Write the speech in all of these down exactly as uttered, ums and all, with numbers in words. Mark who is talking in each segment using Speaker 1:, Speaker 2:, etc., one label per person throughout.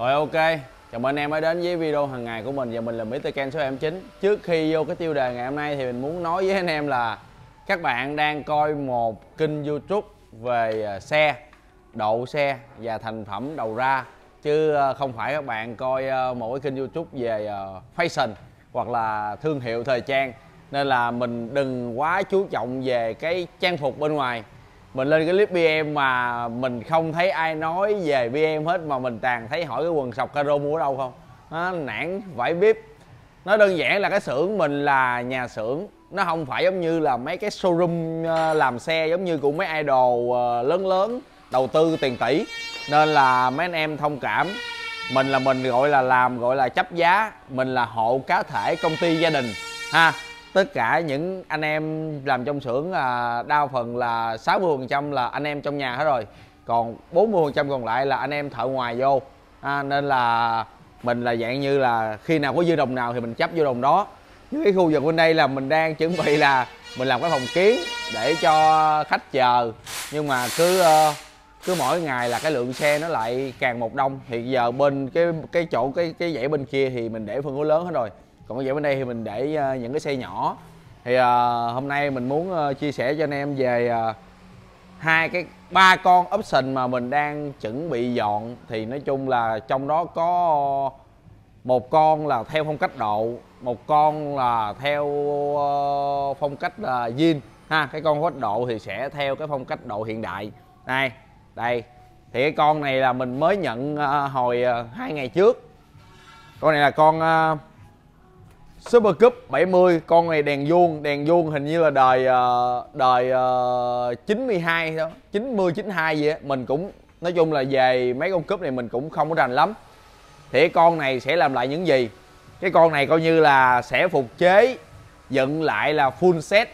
Speaker 1: Rồi, ok, chào mừng anh em đã đến với video hàng ngày của mình và mình là mít tơ Ken số em chín. Trước khi vô cái tiêu đề ngày hôm nay thì mình muốn nói với anh em là các bạn đang coi một kênh YouTube về xe, độ xe và thành phẩm đầu ra, chứ không phải các bạn coi một cái kênh YouTube về fashion hoặc là thương hiệu thời trang. Nên là mình đừng quá chú trọng về cái trang phục bên ngoài. Mình lên cái clip bê em mà mình không thấy ai nói về bê em hết, mà mình toàn thấy hỏi cái quần sọc caro mua ở đâu không. Nó nản vải bếp. Nó đơn giản là cái xưởng mình là nhà xưởng, nó không phải giống như là mấy cái showroom làm xe giống như của mấy idol lớn lớn đầu tư tiền tỷ. Nên là mấy anh em thông cảm. Mình là mình gọi là làm gọi là chấp giá. Mình là hộ cá thể công ty gia đình ha. Tất cả những anh em làm trong xưởng là đa phần là sáu mươi phần trăm là anh em trong nhà hết rồi, còn bốn mươi phần trăm còn lại là anh em thợ ngoài vô à, nên là mình là dạng như là khi nào có dư đồng nào thì mình chấp vô đồng đó. Với cái khu vực bên đây là mình đang chuẩn bị là mình làm cái phòng kiến để cho khách chờ, nhưng mà cứ cứ mỗi ngày là cái lượng xe nó lại càng một đông. Thì giờ bên cái cái chỗ cái cái dãy bên kia thì mình để phân khối lớn hết rồi, còn cái dãy bên đây thì mình để những cái xe nhỏ. Thì uh, hôm nay mình muốn uh, chia sẻ cho anh em về uh, hai cái ba con option mà mình đang chuẩn bị dọn. Thì nói chung là trong đó có một con là theo phong cách độ, một con là theo uh, phong cách uh, zin ha. Cái con phong cách độ thì sẽ theo cái phong cách độ hiện đại. Đây, đây thì cái con này là mình mới nhận uh, hồi uh, hai ngày trước. Con này là con uh, Super Cúp bảy mươi. Con này đèn vuông, đèn vuông hình như là đời đời uh, chín mươi hai đó, chín mươi chín mươi hai gì á. Mình cũng nói chung là về mấy con cúp này mình cũng không có rành lắm. Thì cái con này sẽ làm lại những gì? Cái con này coi như là sẽ phục chế dựng lại là full set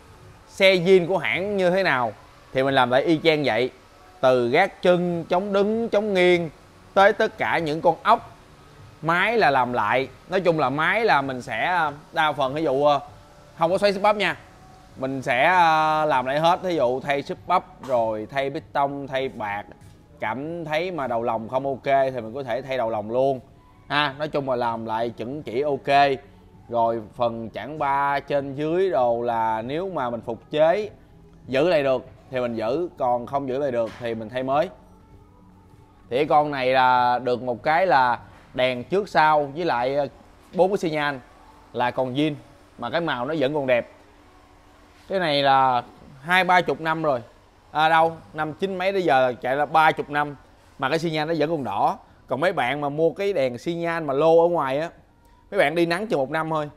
Speaker 1: xe zin của hãng như thế nào thì mình làm lại y chang vậy, từ gác chân, chống đứng, chống nghiêng tới tất cả những con ốc. Máy là làm lại. Nói chung là máy là mình sẽ đa phần ví dụ không có xoáy xích bắp nha, mình sẽ làm lại hết. Ví dụ thay xích bắp rồi thay piston, thay bạc. Cảm thấy mà đầu lồng không ok thì mình có thể thay đầu lồng luôn ha. Nói chung là làm lại chuẩn chỉ ok. Rồi phần chảng ba trên dưới đồ là nếu mà mình phục chế giữ lại được thì mình giữ, còn không giữ lại được thì mình thay mới. Thì cái con này là được một cái là đèn trước sau với lại bốn cái xi nhan là còn zin, mà cái màu nó vẫn còn đẹp. Cái này là hai ba chục năm rồi, à đâu năm chín mấy tới giờ chạy là ba chục năm mà cái xi nhan nó vẫn còn đỏ. Còn mấy bạn mà mua cái đèn xi nhan mà lô ở ngoài á, mấy bạn đi nắng chừng một năm thôi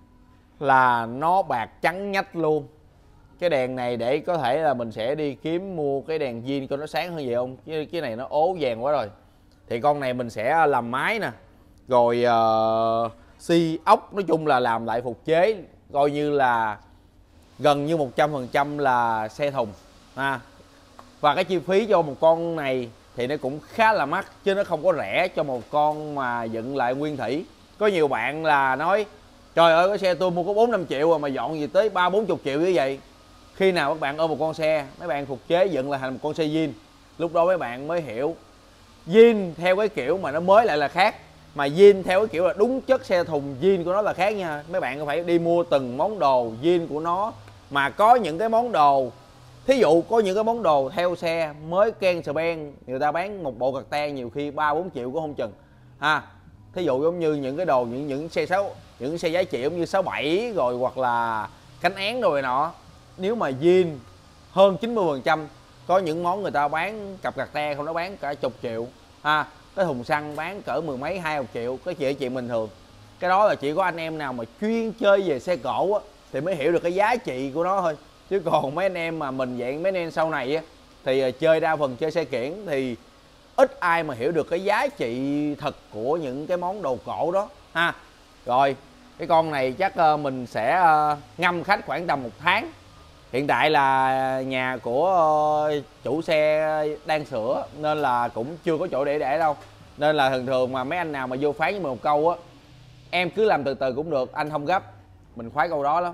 Speaker 1: là nó bạc trắng nhách luôn. Cái đèn này để có thể là mình sẽ đi kiếm mua cái đèn zin cho nó sáng hơn gì không, chứ cái này nó ố vàng quá rồi. Thì con này mình sẽ làm máy nè, rồi uh, xi ốc, nói chung là làm lại phục chế coi như là gần như một trăm phần trăm là xe thùng ha. Và cái chi phí cho một con này thì nó cũng khá là mắc, chứ nó không có rẻ cho một con mà dựng lại nguyên thủy. Có nhiều bạn là nói trời ơi cái xe tôi mua có bốn năm triệu rồi mà dọn gì tới ba bốn chục triệu như vậy. Khi nào các bạn ôm một con xe, mấy bạn phục chế dựng lại thành một con xe zin, lúc đó mấy bạn mới hiểu zin theo cái kiểu mà nó mới lại là khác, mà zin theo cái kiểu là đúng chất xe thùng zin của nó là khác nha. Mấy bạn phải đi mua từng món đồ zin của nó. Mà có những cái món đồ, thí dụ có những cái món đồ theo xe mới ken sờ ben, người ta bán một bộ cạc ten nhiều khi ba bốn triệu cũng không chừng ha. Thí dụ giống như những cái đồ những những xe sáu, những xe giá trị giống như sáu bảy rồi hoặc là cánh án rồi nọ, nếu mà zin hơn chín mươi phần trăm, có những món người ta bán cặp cạc te không, nó bán cả chục triệu ha. Cái thùng xăng bán cỡ mười mấy hai chục triệu, cái chuyện chuyện bình thường. Cái đó là chỉ có anh em nào mà chuyên chơi về xe cổ á thì mới hiểu được cái giá trị của nó thôi. Chứ còn mấy anh em mà mình dạng mấy anh em sau này á thì chơi đa phần chơi xe kiển thì ít ai mà hiểu được cái giá trị thật của những cái món đồ cổ đó ha. Rồi cái con này chắc mình sẽ ngâm khách khoảng tầm một tháng. Hiện tại là nhà của chủ xe đang sửa nên là cũng chưa có chỗ để để đâu. Nên là thường thường mà mấy anh nào mà vô phán với mình một câu á, em cứ làm từ từ cũng được, anh không gấp. Mình khoái câu đó lắm.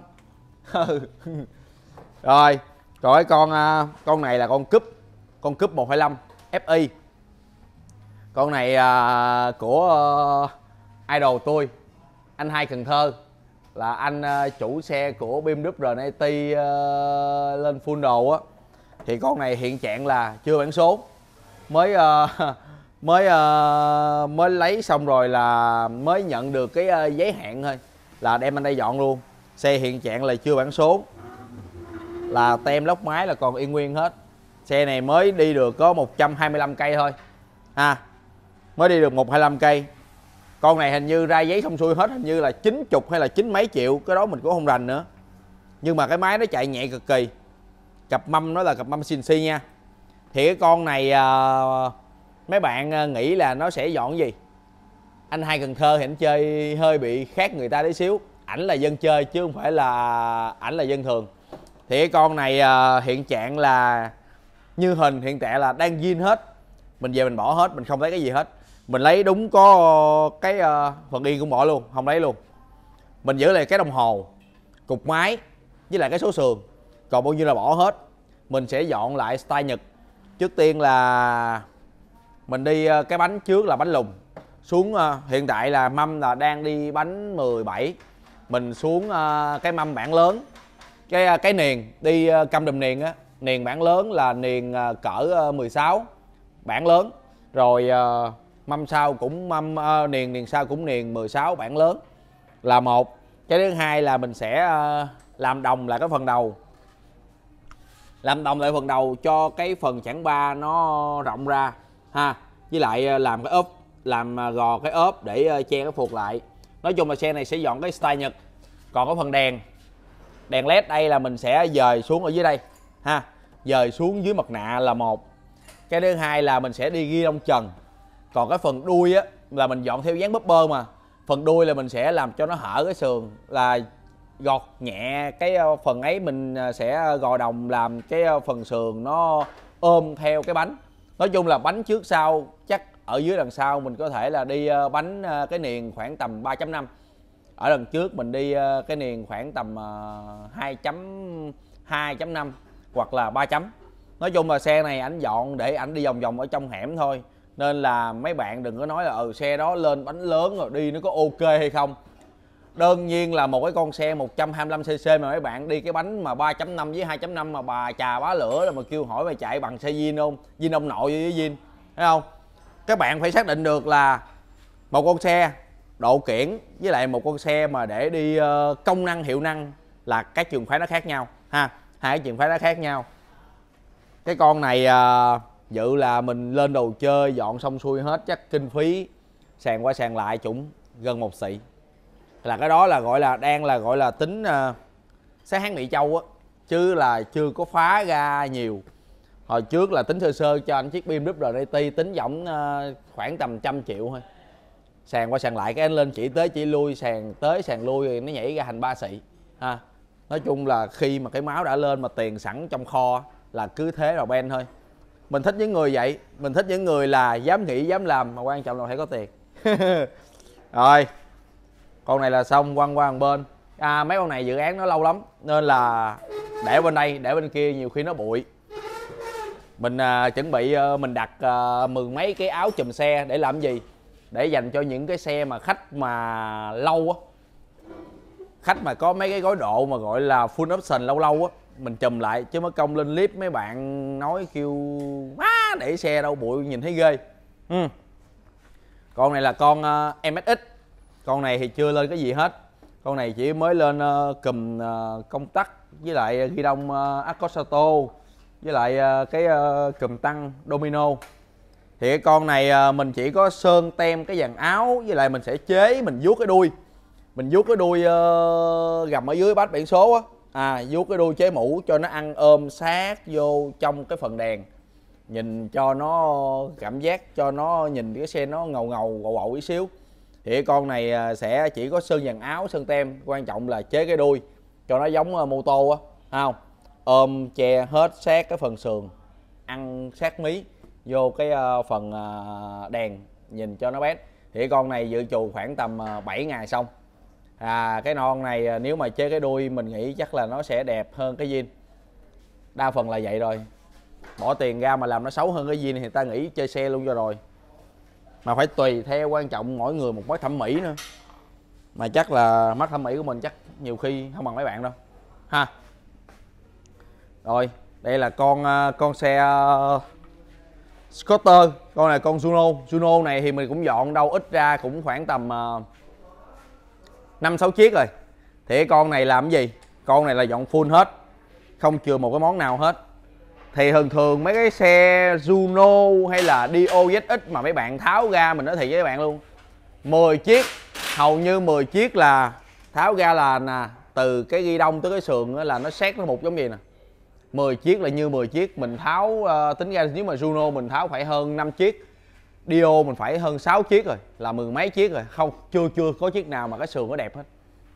Speaker 1: Rồi, rồi con con này là con cúp, con cúp một hai lăm ép i. Con này à, của uh, idol tôi, anh Hai Cần Thơ, là anh uh, chủ xe của bê em vê rờ en tê uh, lên full đồ á. Thì con này hiện trạng là chưa bán số, mới uh, mới uh, mới lấy xong rồi là mới nhận được cái uh, giấy hạn thôi, là đem anh đây dọn luôn. Xe hiện trạng là chưa bán số, là tem lốc máy là còn yên nguyên hết. Xe này mới đi được có một trăm hai mươi lăm cây thôi ha, mới đi được một trăm hai mươi lăm cây. Con này hình như ra giấy xong xuôi hết, hình như là chín mươi hay là chín mấy triệu, cái đó mình cũng không rành nữa. Nhưng mà cái máy nó chạy nhẹ cực kỳ. Cặp mâm nó là cặp mâm xê en xê nha. Thì cái con này à, mấy bạn nghĩ là nó sẽ dọn gì? Anh Hai Cần Thơ thì anh chơi hơi bị khác người ta tí xíu. Ảnh là dân chơi chứ không phải là ảnh là dân thường. Thì cái con này à, hiện trạng là như hình hiện tại là đang zin hết. Mình về mình bỏ hết, mình không lấy cái gì hết. Mình lấy đúng có cái uh, phần yên cũng bỏ luôn, không lấy luôn. Mình giữ lại cái đồng hồ, cục máy với lại cái số sườn, còn bao nhiêu là bỏ hết. Mình sẽ dọn lại style Nhật. Trước tiên là mình đi uh, cái bánh trước là bánh lùn xuống. Uh, hiện tại là mâm là đang đi bánh mười bảy. Mình xuống uh, cái mâm bản lớn, cái uh, cái niền đi uh, căm đùm niền á. Niền bản lớn là niền uh, cỡ uh, mười sáu bản lớn. Rồi uh, mâm sau cũng mâm uh, niền niền sau cũng niền mười sáu bản lớn là một. Cái thứ hai là mình sẽ uh, làm đồng lại cái phần đầu, làm đồng lại phần đầu cho cái phần chảng ba nó rộng ra ha, với lại uh, làm cái ốp, làm uh, gò cái ốp để uh, che cái phuộc lại. Nói chung là xe này sẽ dọn cái style Nhật. Còn cái phần đèn, đèn led đây là mình sẽ dời xuống ở dưới đây ha, dời xuống dưới mặt nạ là một. Cái thứ hai là mình sẽ đi ghi lông trần. Còn cái phần đuôi á là mình dọn theo dáng bóp bơ mà. Phần đuôi là mình sẽ làm cho nó hở cái sườn, là gọt nhẹ cái phần ấy, mình sẽ gò đồng làm cái phần sườn nó ôm theo cái bánh. Nói chung là bánh trước sau chắc ở dưới đằng sau mình có thể là đi bánh cái niền khoảng tầm ba chấm năm. Ở đằng trước mình đi cái niền khoảng tầm hai chấm hai chấm năm hoặc là ba chấm. Nói chung là xe này ảnh dọn để ảnh đi vòng vòng ở trong hẻm thôi. Nên là mấy bạn đừng có nói là ừ xe đó lên bánh lớn rồi đi nó có ok hay không. Đơn nhiên là một cái con xe một trăm hai mươi lăm xê xê mà mấy bạn đi cái bánh mà ba chấm năm với hai chấm năm mà bà chà bá lửa rồi mà kêu hỏi mày chạy bằng xe zin không? Zin ông nội với zin, thấy không? Các bạn phải xác định được là một con xe độ kiển với lại một con xe mà để đi uh, công năng hiệu năng là các trường phái nó khác nhau ha, hai cái trường phái nó khác nhau. Cái con này uh, dự là mình lên đồ chơi dọn xong xuôi hết chắc kinh phí sàn qua sàn lại cũng gần một xị. Là cái đó là gọi là đang là gọi là tính uh, sáng hán Mỹ Châu á, chứ là chưa có phá ra nhiều. Hồi trước là tính sơ sơ cho anh chiếc bê em vê rờ en tê tính giỏng uh, khoảng tầm trăm triệu thôi. Sàn qua sàn lại cái anh lên chỉ tới chỉ lui, sàn tới sàn lui rồi nó nhảy ra thành ba xị ha. Nói chung là khi mà cái máu đã lên mà tiền sẵn trong kho là cứ thế rồi ben thôi. Mình thích những người vậy, mình thích những người là dám nghĩ dám làm mà quan trọng là phải có tiền. Rồi con này là xong, quăng qua một bên. À, mấy con này dự án nó lâu lắm nên là để bên đây để bên kia nhiều khi nó bụi. Mình à, chuẩn bị à, mình đặt à, mười mấy cái áo chùm xe để làm gì, để dành cho những cái xe mà khách mà lâu á, khách mà có mấy cái gói độ mà gọi là full option lâu lâu á, mình chùm lại chứ mất công lên clip mấy bạn nói kêu má để xe đâu bụi nhìn thấy ghê. Ừ. Con này là con uh, em ét ích. Con này thì chưa lên cái gì hết. Con này chỉ mới lên uh, cùm uh, công tắc với lại ghi đông uh, Accosato với lại uh, cái uh, cùm tăng Domino. Thì cái con này uh, mình chỉ có sơn tem cái dàn áo với lại mình sẽ chế, mình vuốt cái đuôi. Mình vuốt cái đuôi uh, gầm ở dưới bát biển số á. À, vuốt cái đuôi chế mũ cho nó ăn ôm sát vô trong cái phần đèn. Nhìn cho nó cảm giác cho nó nhìn cái xe nó ngầu ngầu gậu gậu tí xíu. Thì cái con này sẽ chỉ có sơn dàn áo, sơn tem, quan trọng là chế cái đuôi cho nó giống mô tô á, thấy không? Ôm che hết sát cái phần sườn, ăn sát mí vô cái phần đèn nhìn cho nó bét. Thì cái con này dự trù khoảng tầm bảy ngày xong. À, cái non này nếu mà chế cái đuôi mình nghĩ chắc là nó sẽ đẹp hơn cái zin. Đa phần là vậy rồi. Bỏ tiền ra mà làm nó xấu hơn cái zin thì ta nghĩ chơi xe luôn cho rồi. mà phải tùy theo, quan trọng mỗi người một mắt thẩm mỹ nữa, mà chắc là mắt thẩm mỹ của mình chắc nhiều khi không bằng mấy bạn đâu ha. Rồi đây là con con xe Scooter, con này con Juno. Juno này thì mình cũng dọn đâu ít ra cũng khoảng tầm năm sáu chiếc rồi. Thì cái con này làm cái gì? Con này là dọn full hết, không chừa một cái món nào hết. Thì thường thường mấy cái xe Juno hay là Dio Z X mà mấy bạn tháo ra, mình nói thiệt với các bạn luôn, mười chiếc, hầu như mười chiếc là tháo ra là nè, từ cái ghi đông tới cái sườn là nó xét nó một giống gì nè. mười chiếc là như mười chiếc, mình tháo uh, tính ra nếu mà Juno mình tháo phải hơn năm chiếc. Dio mình phải hơn sáu chiếc rồi, là mười mấy chiếc rồi, không chưa chưa có chiếc nào mà cái sườn nó đẹp hết.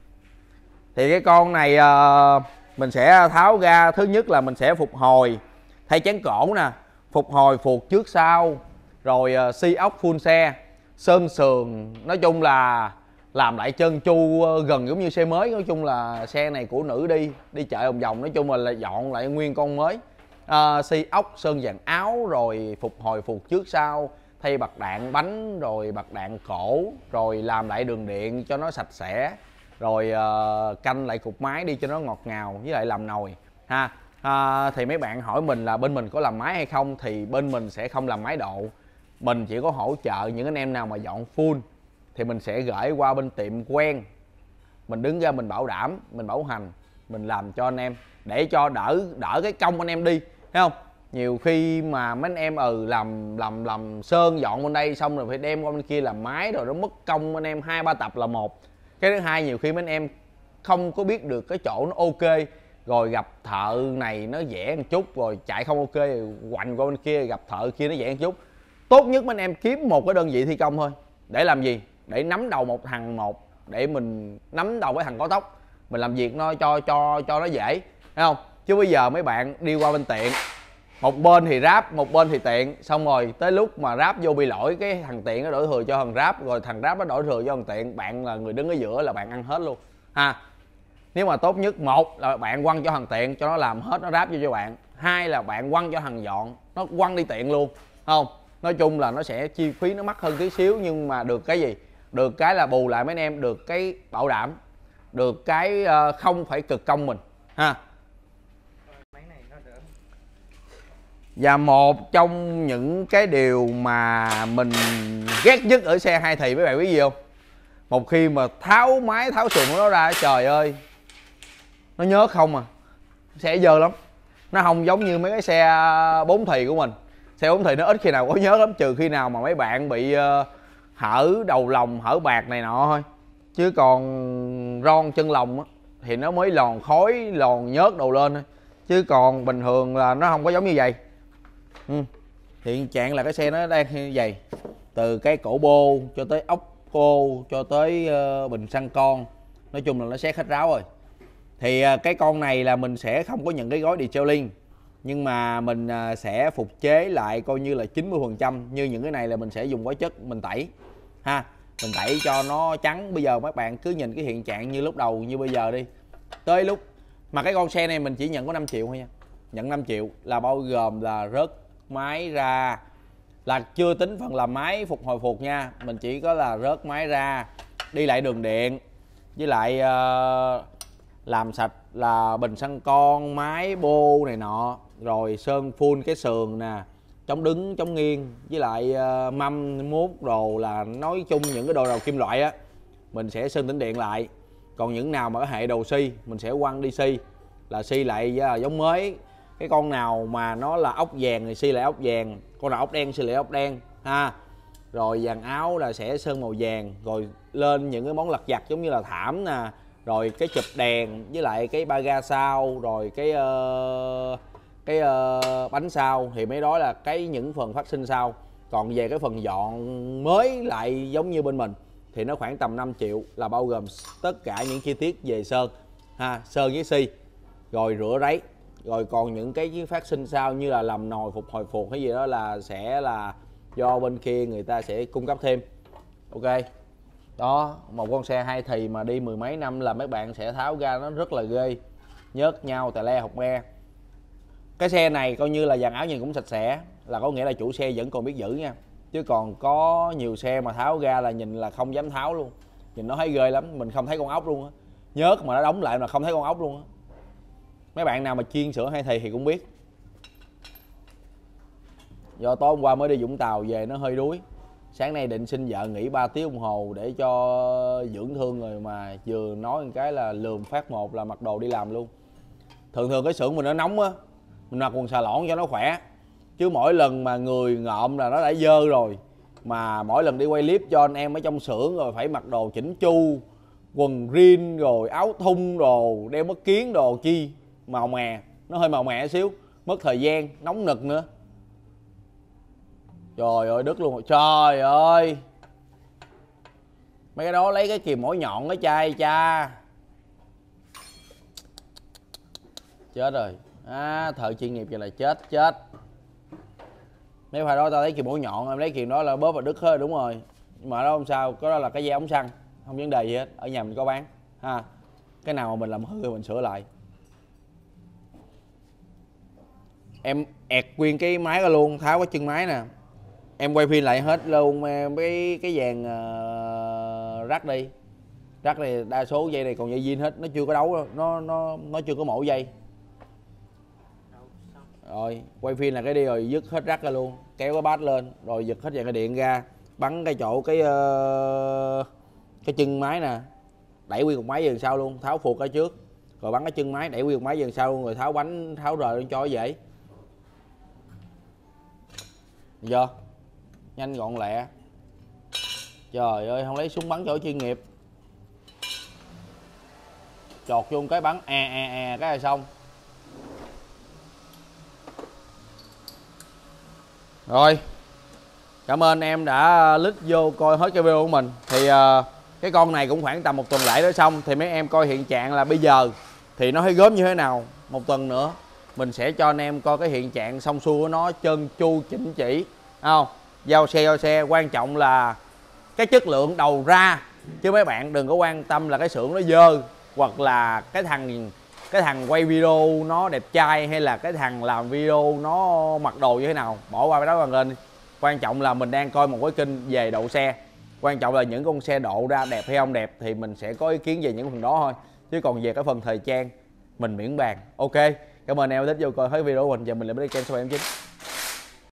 Speaker 1: Thì cái con này uh, mình sẽ tháo ra, thứ nhất là mình sẽ phục hồi thay chén cổ nè, phục hồi phuộc trước sau, rồi uh, xi ốc full xe, sơn sườn, nói chung là làm lại chân chu gần giống như xe mới. Nói chung là xe này của nữ đi đi chợ vòng vòng, nói chung là, là dọn lại nguyên con mới. À, xi ốc, sơn dàn áo, rồi phục hồi phuộc trước sau, thay bạc đạn bánh, rồi bạc đạn cổ, rồi làm lại đường điện cho nó sạch sẽ, rồi uh, canh lại cục máy đi cho nó ngọt ngào, với lại làm nồi ha. À, thì mấy bạn hỏi mình là bên mình có làm máy hay không, thì bên mình sẽ không làm máy độ, mình chỉ có hỗ trợ những anh em nào mà dọn full thì mình sẽ gửi qua bên tiệm quen, mình đứng ra mình bảo đảm, mình bảo hành, mình làm cho anh em để cho đỡ đỡ cái công anh em đi, thấy không? Nhiều khi mà mấy anh em ừ làm làm làm sơn dọn bên đây xong rồi phải đem qua bên kia làm máy, rồi nó mất công anh em hai ba tập là một. Cái thứ hai, nhiều khi mấy anh em không có biết được cái chỗ nó ok, rồi gặp thợ này nó vẽ một chút rồi chạy không ok, quành qua bên kia gặp thợ kia nó vẽ một chút. Tốt nhất mấy anh em kiếm một cái đơn vị thi công thôi, để làm gì? Để nắm đầu một thằng một, để mình nắm đầu cái thằng có tóc, mình làm việc nó cho cho cho nó dễ, thấy không? Chứ bây giờ mấy bạn đi qua bên tiện, một bên thì ráp, một bên thì tiện, xong rồi tới lúc mà ráp vô bị lỗi, cái thằng tiện nó đổi thừa cho thằng ráp, rồi thằng ráp nó đổi thừa cho thằng tiện, bạn là người đứng ở giữa là bạn ăn hết luôn ha. Nếu mà tốt nhất, một là bạn quăng cho thằng tiện cho nó làm hết, nó ráp vô cho bạn. Hai là bạn quăng cho thằng dọn, nó quăng đi tiện luôn, không? Nói chung là nó sẽ chi phí nó mắc hơn tí xíu, nhưng mà được cái gì? Được cái là bù lại mấy anh em được cái bảo đảm, được cái không phải cực công mình ha. Và một trong những cái điều mà mình ghét nhất ở xe hai thì mấy bạn biết gì không? Một khi mà tháo máy tháo sườn của nó ra, trời ơi, nó nhớ không à, xe dơ lắm. Nó không giống như mấy cái xe bốn thì của mình. Xe bốn thì nó ít khi nào có nhớ lắm, trừ khi nào mà mấy bạn bị uh, hở đầu lòng, hở bạc này nọ thôi. Chứ còn ron chân lòng á, thì nó mới lòn khói, lòn nhớt đầu lên thôi. Chứ còn bình thường là nó không có giống như vậy. Ừ. Hiện trạng là cái xe nó đang như vậy, từ cái cổ bô cho tới ốc cô cho tới uh, bình xăng con, nói chung là nó xét hết ráo rồi. Thì uh, cái con này là mình sẽ không có nhận cái gói detailing, nhưng mà mình uh, sẽ phục chế lại coi như là chín mươi phần trăm. Như những cái này là mình sẽ dùng hóa chất mình tẩy ha, mình tẩy cho nó trắng. Bây giờ các bạn cứ nhìn cái hiện trạng như lúc đầu như bây giờ đi, tới lúc mà cái con xe này mình chỉ nhận có năm triệu thôi nha, nhận năm triệu là bao gồm là rớt máy ra, là chưa tính phần làm máy phục hồi phuộc nha. Mình chỉ có là rớt máy ra, đi lại đường điện, với lại uh, làm sạch là bình xăng con, máy bô này nọ, rồi sơn full cái sườn nè, chống đứng chống nghiêng, với lại uh, mâm mút đồ, là nói chung những cái đồ đầu kim loại á mình sẽ sơn tĩnh điện lại. Còn những nào mà cái hệ đồ xi mình sẽ quăng đi xi, là xi lại uh, giống mới. Cái con nào mà nó là ốc vàng thì xi lại ốc vàng, con nào ốc đen xi lại ốc đen ha. Rồi dàn áo là sẽ sơn màu vàng, rồi lên những cái món lặt vặt giống như là thảm nè, rồi cái chụp đèn, với lại cái ba ga sau, rồi cái uh, cái uh, bánh sau, thì mấy đó là cái những phần phát sinh sau. Còn về cái phần dọn mới lại giống như bên mình thì nó khoảng tầm năm triệu, là bao gồm tất cả những chi tiết về sơn ha, sơn với xi, rồi rửa ráy. Rồi còn những cái phát sinh sau như là làm nồi, phục hồi phuộc hay gì đó là sẽ là do bên kia người ta sẽ cung cấp thêm. Ok, đó, một con xe hai thì mà đi mười mấy năm là mấy bạn sẽ tháo ra nó rất là ghê, nhớt nhau tè le học me. Cái xe này coi như là dàn áo nhìn cũng sạch sẽ, là có nghĩa là chủ xe vẫn còn biết giữ nha, chứ còn có nhiều xe mà tháo ra là nhìn là không dám tháo luôn, nhìn nó thấy ghê lắm, mình không thấy con ốc luôn á, nhớt mà nó đóng lại mà không thấy con ốc luôn á. Mấy bạn nào mà chuyên sửa hay thì thì cũng biết. Do tối hôm qua mới đi Vũng Tàu về nó hơi đuối, sáng nay định xin vợ nghỉ ba tiếng đồng hồ để cho dưỡng thương rồi, mà vừa nói một cái là lườm phát một là mặc đồ đi làm luôn. Thường thường cái xưởng mình nó nóng á, mình mặc quần xà lỏn cho nó khỏe, chứ mỗi lần mà người ngợm là nó đã dơ rồi, mà mỗi lần đi quay clip cho anh em ở trong xưởng rồi phải mặc đồ chỉnh chu, quần jean rồi áo thun đồ, đeo mắt kiếng đồ chi màu mè, nó hơi màu mè xíu, mất thời gian, nóng nực nữa. Trời ơi đứt luôn, trời ơi mấy cái đó lấy cái kìm mỏi nhọn cái chai cha, chết rồi. À, thợ chuyên nghiệp vậy là chết chết. Nếu phải đó tao lấy kìm mỏi nhọn, em lấy kìm đó là bóp và đứt hết, đúng rồi. Nhưng mà đó không sao, có đó là cái dây ống xăng, không vấn đề gì hết, ở nhà mình có bán ha. Cái nào mà mình làm hư thì mình sửa lại. Em ẹt nguyên cái máy ra luôn, tháo cái chân máy nè, em quay phim lại hết luôn mấy cái dàn uh, rắc đi. Rắc này đa số dây này còn dây zin hết, nó chưa có đấu đâu, nó nó nó chưa có mổ dây. Rồi quay phim là cái đi rồi dứt hết rắc ra luôn, kéo cái bát lên rồi giật hết dàn cái điện ra, bắn cái chỗ cái uh, cái chân máy nè, đẩy nguyên cục máy về đằng sau luôn, tháo phuộc ở trước rồi bắn cái chân máy, đẩy nguyên cục máy về đằng sau luôn, rồi tháo bánh tháo rời cho dễ. Được chưa? Nhanh gọn lẹ. Trời ơi không lấy súng bắn chỗ chuyên nghiệp, chọt vô cái bắn e e e cái là xong. Rồi cảm ơn em đã lít vô coi hết cái video của mình. Thì uh, cái con này cũng khoảng tầm một tuần lễ đó xong, thì mấy em coi hiện trạng là bây giờ thì nó hơi gớm như thế nào. Một tuần nữa mình sẽ cho anh em coi cái hiện trạng xong xuôi của nó, trơn tru chỉnh chỉ, không? Giao xe giao xe, quan trọng là cái chất lượng đầu ra, chứ mấy bạn đừng có quan tâm là cái xưởng nó dơ, hoặc là cái thằng cái thằng quay video nó đẹp trai, hay là cái thằng làm video nó mặc đồ như thế nào, bỏ qua cái đó bằng lên. Quan trọng là mình đang coi một cái kênh về độ xe, quan trọng là những con xe độ ra đẹp hay không đẹp thì mình sẽ có ý kiến về những phần đó thôi, chứ còn về cái phần thời trang mình miễn bàn. Ok, cảm ơn em đã thích vô coi hết video của mình. Giờ mình lại đi kem số em chín.